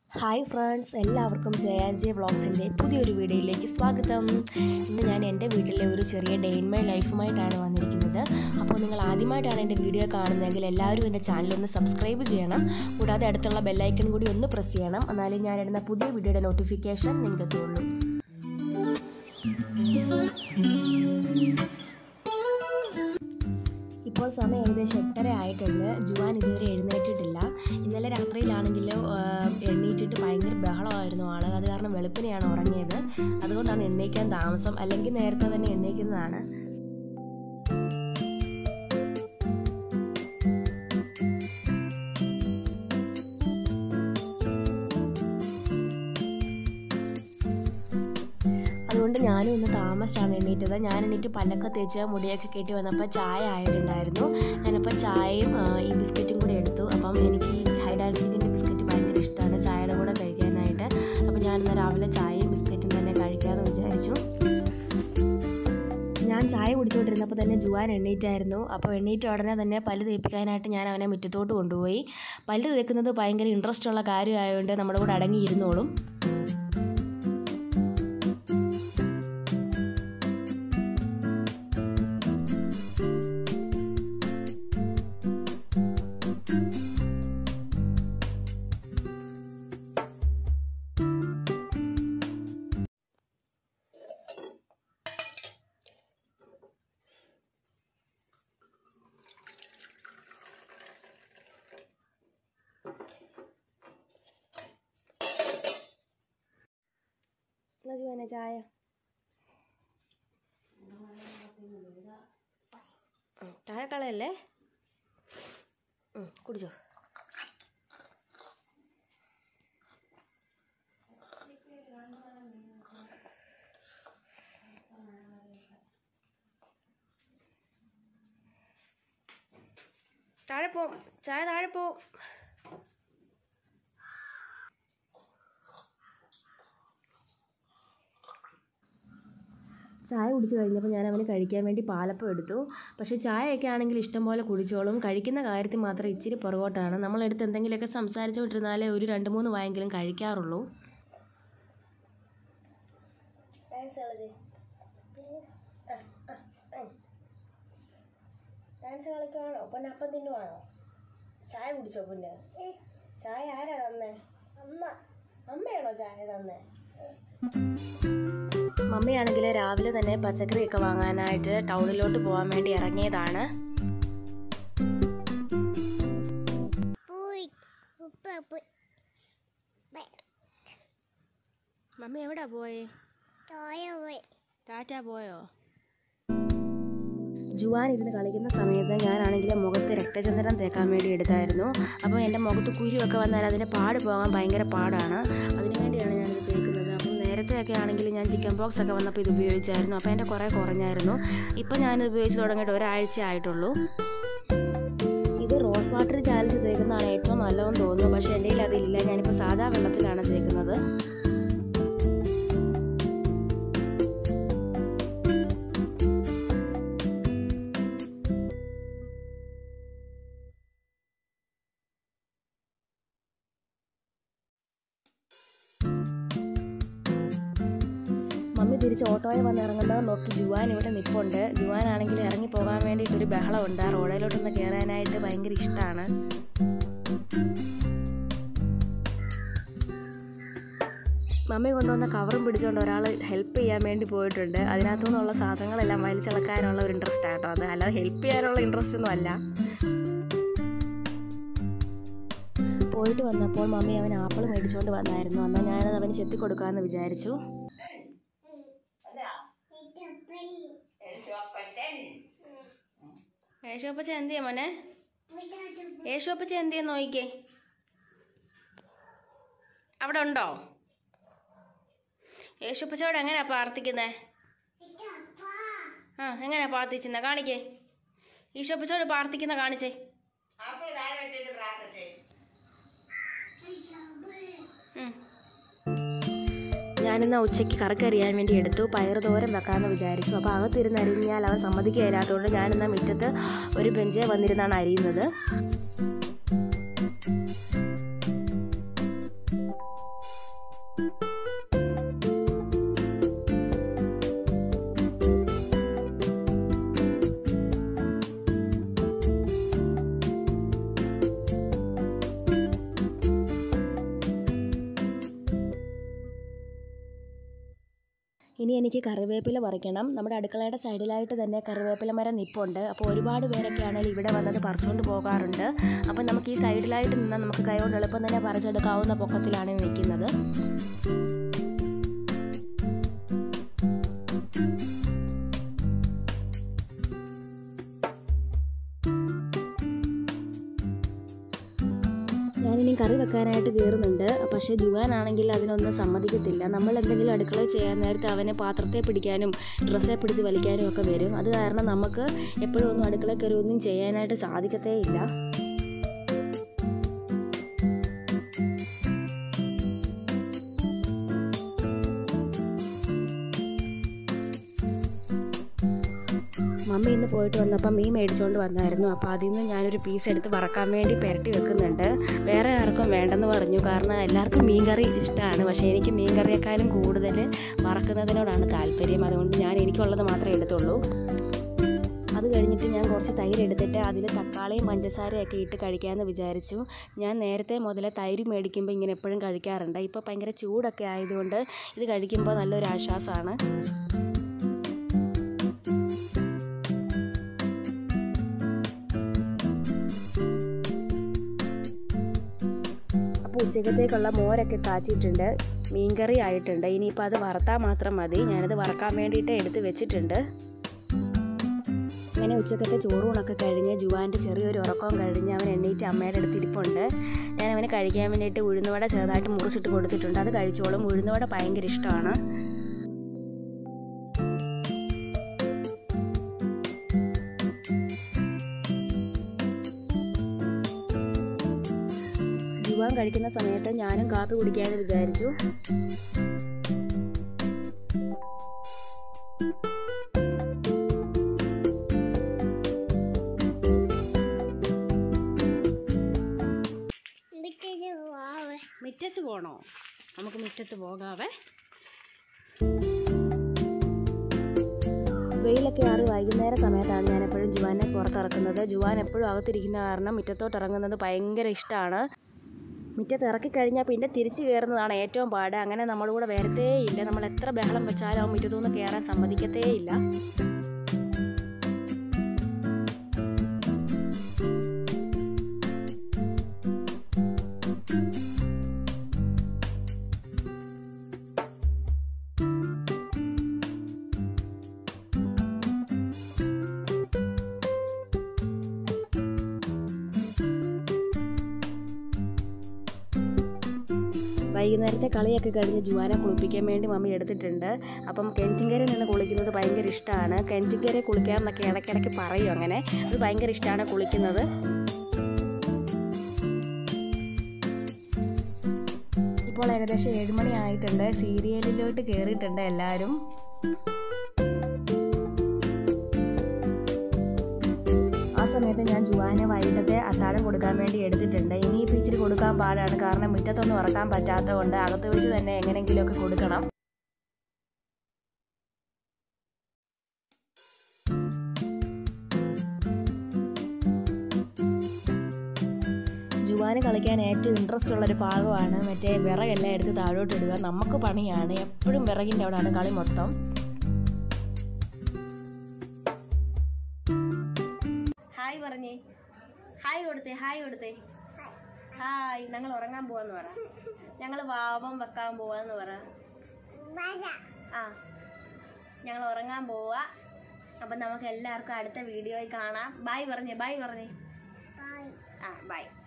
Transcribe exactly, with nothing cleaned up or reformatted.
Hi friends, എല്ലാവർക്കും J and J വ്ളോഗ്സിൻ്റെ പുതിയൊരു വീഡിയോയിലേക്ക് സ്വാഗതം. ഇന്ന് ഞാൻ എൻ്റെ വീട്ടിലെ ഒരു ചെറിയ ഡേ ഇൻ മൈ ലൈഫുമായിട്ടാണ് വന്നിരിക്കുന്നത്. അപ്പോൾ നിങ്ങൾ ആദ്യമായിട്ടാണ് എൻ്റെ വീഡിയോ കാണുന്നതെങ്കിൽ എല്ലാവരും എൻ്റെ ചാനലൊന്ന് സബ്സ്ക്രൈബ് ചെയ്യണം. കൂടാതെ അടുത്തുള്ള ബെല്ലൈക്കൺ കൂടി ഒന്ന് പ്രസ് ചെയ്യണം. എന്നാലും ഞാനിടുന്ന പുതിയ വീഡിയോയുടെ നോട്ടിഫിക്കേഷൻ നിങ്ങൾക്ക് എത്തുള്ളൂ. ഇപ്പോൾ സമയം ഏകദേശം എട്ടര ആയിട്ടുണ്ട്. ജുവാൻ ഇതുവരെ എഴുന്നേറ്റിട്ടില്ല. ഇന്നലെ രാത്രിയിലാണെങ്കിൽ എണ്ണീറ്റിട്ട് ഭയങ്കര ബഹളമായിരുന്നു ആൾ. അത് കാരണം വെളുപ്പിനെയാണ് ഉറങ്ങിയത്. അതുകൊണ്ടാണ് എണ്ണീക്കാൻ താമസം. അല്ലെങ്കിൽ നേരത്തെ തന്നെ എണ്ണീക്കുന്നതാണ്. അതുകൊണ്ട് ഞാനും ഒന്ന് താമസിച്ചാണ് എണ്ണീറ്റത്. ഞാൻ എണ്ണീറ്റ് പല്ലൊക്കെ തേച്ച് മുടിയൊക്കെ കെട്ടി വന്നപ്പോൾ ചായ ആയിട്ടുണ്ടായിരുന്നു. ഞാനപ്പോൾ ചായയും ഈ ബിസ്ക്കറ്റും കൂടി എടുത്തു. അപ്പം എനിക്ക് ഈ ഹൈഡാൽസിക്കിൻ്റെ ബിസ്ക്കറ്റ് ഭയങ്കര ഇഷ്ടമാണ് ചായയുടെ കൂടെ കഴിക്കാനായിട്ട്. അപ്പോൾ ഞാനിന്ന് രാവിലെ ചായയും ബിസ്ക്കറ്റും തന്നെ കഴിക്കാമെന്ന് വിചാരിച്ചു. ഞാൻ ചായ കുടിച്ചുകൊണ്ടിരുന്നപ്പോൾ തന്നെ ജുവാൻ എണ്ണീറ്റായിരുന്നു. അപ്പോൾ എണ്ണീറ്റ ഉടനെ തന്നെ പല്ല് തേപ്പിക്കാനായിട്ട് ഞാൻ അവനെ മുറ്റത്തോട്ട് കൊണ്ടുപോയി. പല്ല് തേക്കുന്നത് ഭയങ്കര ഇൻട്രസ്റ്റ് ഉള്ള കാര്യമായതുകൊണ്ട് നമ്മുടെ കൂടെ അടങ്ങിയിരുന്നോളും. ജുവാനെ ചായ താഴെ കളയല്ലേ, കുടിച്ചോ. താഴെ പോ, ചായ താഴെ പോ. ചായ കുടിച്ച് കഴിഞ്ഞപ്പോൾ ഞാൻ അവന് കഴിക്കാൻ വേണ്ടി പാലപ്പം എടുത്തു. പക്ഷേ ചായയൊക്കെ ആണെങ്കിൽ ഇഷ്ടം പോലെ കുടിച്ചോളും. കഴിക്കുന്ന കാര്യത്തിൽ മാത്രം ഇച്ചിരി പുറകോട്ടാണ്. നമ്മളെടുത്ത് എന്തെങ്കിലുമൊക്കെ സംസാരിച്ചുകൊണ്ടിരുന്നാലേ ഒരു രണ്ട് മൂന്ന് വായെങ്കിലും കഴിക്കാറുള്ളൂ. ഡാൻസ് കളിക്കുവാണോ? പിന്നെ അപ്പം തിന്നുവാണോ? ചായ കുടിച്ചോ? പിന്നെ ചായ ആരാ തന്നേ? അമ്മ. അമ്മയാണോ ചായ തന്നേ? മമ്മിയാണെങ്കിൽ രാവിലെ തന്നെ പച്ചക്കറിയൊക്കെ വാങ്ങാനായിട്ട് ടൗണിലോട്ട് പോകാൻ വേണ്ടി ഇറങ്ങിയതാണ്. മമ്മി എവിടാ പോയേ? ടാറ്റ പോയോ? ജുവാൻ ഇരുന്ന് കളിക്കുന്ന സമയത്ത് ഞാനാണെങ്കിൽ മുഖത്ത് രക്തചന്ദനം തേക്കാൻ വേണ്ടി എടുത്തായിരുന്നു. അപ്പോൾ എൻ്റെ മുഖത്ത് കുരുവൊക്കെ വന്നാൽ അതിൻ്റെ പാട് പോകാൻ ഭയങ്കര പാടാണ്. അതിനു വേണ്ടിയാണ് ഞാനിത് തേക്കുന്നത്. അപ്പം നേരത്തെയൊക്കെ ആണെങ്കിൽ ഞാൻ ചിക്കൻ ബോക്സ് ഒക്കെ വന്നപ്പോൾ ഇത് ഉപയോഗിച്ചായിരുന്നു. അപ്പോൾ എൻ്റെ കുറേ കുറഞ്ഞായിരുന്നു. ഇപ്പം ഞാനിത് ഉപയോഗിച്ച് തുടങ്ങിയിട്ട് ഒരാഴ്ച ആയിട്ടുള്ളൂ. ഇത് റോസ് വാട്ടർ ചാലിച്ച് തേക്കുന്നതാണ് ഏറ്റവും നല്ലതെന്ന് തോന്നുന്നു. പക്ഷേ എൻ്റെ കയ്യിൽ അതിലില്ല. ഞാനിപ്പോൾ സാധാ വെള്ളത്തിലാണ് തേക്കുന്നത്. മമ്മി തിരിച്ച് ഓട്ടോയിൽ വന്ന് ഇറങ്ങുന്നത് നോക്കി ജുവാൻ ഇവിടെ നിൽപ്പുണ്ട്. ജുവാനാണെങ്കിൽ ഇറങ്ങി പോകാൻ വേണ്ടിയിട്ടൊരു ബഹളമുണ്ട്. ആ റോഡിലോട്ടൊന്ന് കയറാനായിട്ട് ഭയങ്കര ഇഷ്ടമാണ്. മമ്മി കൊണ്ടുവന്ന കവറും പിടിച്ചുകൊണ്ട് ഒരാൾ ഹെൽപ്പ് ചെയ്യാൻ വേണ്ടി പോയിട്ടുണ്ട്. അതിനകത്തു നിന്നുള്ള സാധനങ്ങളെല്ലാം വലിച്ചിളക്കാനുള്ള ഒരു ഇൻട്രസ്റ്റ് ആട്ടോ അത്. അല്ലാതെ ഹെൽപ്പ് ചെയ്യാനുള്ള ഇൻട്രസ്റ്റ് ഒന്നും അല്ല. പോയിട്ട് വന്നപ്പോൾ മമ്മി അവൻ ആപ്പിൾ മേടിച്ചുകൊണ്ട് വന്നായിരുന്നു. എന്നാൽ ഞാനത് അവന് ചെത്തി കൊടുക്കാമെന്ന് വിചാരിച്ചു. യേശുപ്പച്ച എന്ത് ചെയ്യാ മോനെ? യേശുപ്പച്ച എന്ത് ചെയ്യാൻ നോക്കിക്കേ. അവിടെ ഉണ്ടോ? യേശുപ്പച്ചോട് എങ്ങനെയാ പ്രാർത്ഥിക്കുന്നേ? ആ എങ്ങനെയാ പ്രാർത്ഥിച്ചെന്നാ കാണിക്കേ. ഈശോപ്പച്ചോട് പ്രാർത്ഥിക്കുന്ന കാണിച്ചേ. ഞാനിന്ന് ഉച്ചയ്ക്ക് കറക്കറിയാൻ വേണ്ടി എടുത്തു. പയർ തോരൻ വെക്കാമെന്ന് വിചാരിച്ചു. അപ്പോൾ അകത്തിരുന്ന് അരിഞ്ഞാൽ അവൻ സമ്മതിക്കില്ലാത്തതുകൊണ്ട് ഞാനിന്ന് മുറ്റത്ത് ഒരു ബെഞ്ചേ വന്നിരുന്നാണ് അരിയുന്നത്. ഇനി എനിക്ക് കറിവേപ്പില പറിക്കണം. നമ്മുടെ അടുക്കളയുടെ സൈഡിലായിട്ട് തന്നെ കറിവേപ്പില മരം നിൽപ്പുണ്ട്. അപ്പോൾ ഒരുപാട് പേരൊക്കെ ആണെങ്കിൽ ഇവിടെ വന്നത് പറിച്ചുകൊണ്ട് പോകാറുണ്ട്. അപ്പം നമുക്ക് ഈ സൈഡിലായിട്ട് നിന്നാൽ നമുക്ക് കൈകൊണ്ട് എളുപ്പം തന്നെ പറിച്ചെടുക്കാവുന്ന പൊക്കത്തിലാണ് നിൽക്കുന്നത്. ഞാനിനി കറി വെക്കാനായിട്ട് കയറുന്നുണ്ട്. പക്ഷേ ജുവാനാണെങ്കിൽ അതിനൊന്നും സമ്മതിക്കത്തില്ല. നമ്മൾ എന്തെങ്കിലും അടുക്കളയിൽ ചെയ്യാൻ നേരത്തെ അവനെ പാത്രത്തെ പിടിക്കാനും ഡ്രസ്സെ പിടിച്ച് വലിക്കാനും ഒക്കെ വരും. അത് കാരണം നമുക്ക് എപ്പോഴും ഒന്നും അടുക്കളയിൽ കയറി ഒന്നും ചെയ്യാനായിട്ട് സാധിക്കത്തേ ഇല്ല. മമ്മി ഇന്ന് പോയിട്ട് വന്നപ്പോൾ മീൻ മേടിച്ചുകൊണ്ട് വന്നായിരുന്നു. അപ്പോൾ അതിൽ നിന്ന് ഞാനൊരു പീസ് എടുത്ത് വറക്കാൻ വേണ്ടി പുരട്ടി വെക്കുന്നുണ്ട്. വേറെ ആർക്കും വേണ്ടെന്ന് പറഞ്ഞു. കാരണം എല്ലാവർക്കും മീൻ കറി ഇഷ്ടമാണ്. പക്ഷേ എനിക്ക് മീൻ കറിയേക്കാളും കൂടുതൽ വറക്കുന്നതിനോടാണ് താല്പര്യം. അതുകൊണ്ട് ഞാൻ എനിക്കുള്ളത് മാത്രമേ എടുത്തുള്ളൂ. അത് കഴിഞ്ഞിട്ട് ഞാൻ കുറച്ച് തൈര് എടുത്തിട്ട് അതിൽ തക്കാളിയും പഞ്ചസാരയൊക്കെ ഇട്ട് കഴിക്കാമെന്ന് വിചാരിച്ചു. ഞാൻ നേരത്തെ മുതലേ തൈര് മേടിക്കുമ്പോൾ ഇങ്ങനെ എപ്പോഴും കഴിക്കാറുണ്ട്. ഇപ്പോൾ ഭയങ്കര ചൂടൊക്കെ ആയതുകൊണ്ട് ഇത് കഴിക്കുമ്പോൾ നല്ലൊരു ആശ്വാസമാണ്. ഉച്ചക്കത്തേക്കുള്ള മോരൊക്കെ കാച്ചിട്ടുണ്ട്. മീൻകറി ആയിട്ടുണ്ട്. ഇനിയിപ്പോൾ അത് വറുത്താൽ മാത്രം മതി. ഞാനത് വറക്കാൻ വേണ്ടിയിട്ട് എടുത്ത് വെച്ചിട്ടുണ്ട്. അങ്ങനെ ഉച്ചക്കത്തെ ചോറൂണൊക്കെ കഴിഞ്ഞ് ജുവാൻ്റെ ചെറിയൊരു ഉറക്കം കഴിഞ്ഞ് അവൻ എണ്ണീറ്റ് അമ്മയുടെ അടുത്ത് ഇരിപ്പുണ്ട്. ഞാൻ അവന് കഴിക്കാൻ വേണ്ടിയിട്ട് ഉഴുന്നുവട ചെറുതായിട്ട് മുറിച്ചിട്ട് കൊടുത്തിട്ടുണ്ട്. അത് കഴിച്ചോളും. ഉഴുന്നുവട ഭയങ്കര ഇഷ്ടമാണ്. ജുവാൻ കഴിക്കുന്ന സമയത്ത് ഞാനും കാപ്പി കുടിക്കാമെന്ന് വിചാരിച്ചു. മുറ്റത്ത് പോണോ? നമുക്ക് മുറ്റത്ത് പോകാവേ. വെയിലൊക്കെ ആറി വൈകുന്നേര സമയത്താണ് ഞാൻ എപ്പോഴും ജുവാനെ പുറത്തിറക്കുന്നത്. ജുവാൻ എപ്പോഴും അകത്തിരിക്കുന്ന കാരണം മുറ്റത്തോട്ട് ഇറങ്ങുന്നത് ഭയങ്കര ഇഷ്ടമാണ്. മുറ്റത്ത് ഇറക്കിക്കഴിഞ്ഞാൽ പിന്നെ തിരിച്ച് കയറുന്നതാണ് ഏറ്റവും പാട്. അങ്ങനെ നമ്മളുകൂടെ വരത്തേ ഇല്ല. നമ്മൾ എത്ര ബഹളം വെച്ചാലും അവൻ മുറ്റത്തുനിന്ന് കയറാൻ സമ്മതിക്കത്തേ ഇല്ല. വൈകുന്നേരത്തെ കളിയൊക്കെ കഴിഞ്ഞ് ജുവാനെ കുളിപ്പിക്കാൻ വേണ്ടി മമ്മി എടുത്തിട്ടുണ്ട്. അപ്പം കിണറ്റിൻകരയിൽ നിന്ന് കുളിക്കുന്നത് ഭയങ്കര ഇഷ്ടമാണ്. കിണറ്റിൻകരയിൽ കുളിക്കാം എന്നൊക്കെ ഇടയ്ക്കിടയ്ക്ക് പറയും. അങ്ങനെ അത് ഭയങ്കര ഇഷ്ടമാണ് കുളിക്കുന്നത്. ഇപ്പോൾ ഏകദേശം ഏഴുമണി ആയിട്ടുണ്ട്. സീരിയലിലോട്ട് കയറിയിട്ടുണ്ട് എല്ലാവരും. ആ സമയത്ത് ഞാൻ ജുവാനെ വൈകിട്ടത്തെ അത്താഴം കൊടുക്കാൻ വേണ്ടി എടുത്തിട്ടുണ്ട്. ഇനിയിപ്പോൾ ഇച്ചിരി കൊടുക്കാൻ പാടാണ്. കാരണം മുറ്റത്തൊന്നും ഇറക്കാൻ പറ്റാത്തത് കൊണ്ട് അകത്ത് വെച്ച് തന്നെ എങ്ങനെയെങ്കിലുമൊക്കെ കൊടുക്കണം. ജുവാന് കളിക്കാൻ ഏറ്റവും ഇൻട്രസ്റ്റ് ഉള്ളൊരു ഭാഗമാണ് മറ്റേ വിറകെല്ലാം എടുത്ത് താഴോട്ടിടുക. നമുക്ക് പണിയാണ്. എപ്പോഴും വിറകിൻ്റെ അവിടെയാണ് കളി മൊത്തം. ഹായ് പറഞ്ഞേ. ഹായ് കൊടുത്തേ. ഹായ് കൊടുത്തേ. ഹായ്. ഞങ്ങൾ ഉറങ്ങാൻ പോവാന്ന് പറ. ഞങ്ങൾ വാവം വെക്കാൻ പോവാന്ന് പറ. ആ, ഞങ്ങൾ ഉറങ്ങാൻ പോവാ. അപ്പം നമുക്ക് എല്ലാവർക്കും അടുത്ത വീഡിയോയിൽ കാണാം. ബൈ പറഞ്ഞേ. ബൈ പറഞ്ഞേ. ആ, ബൈ.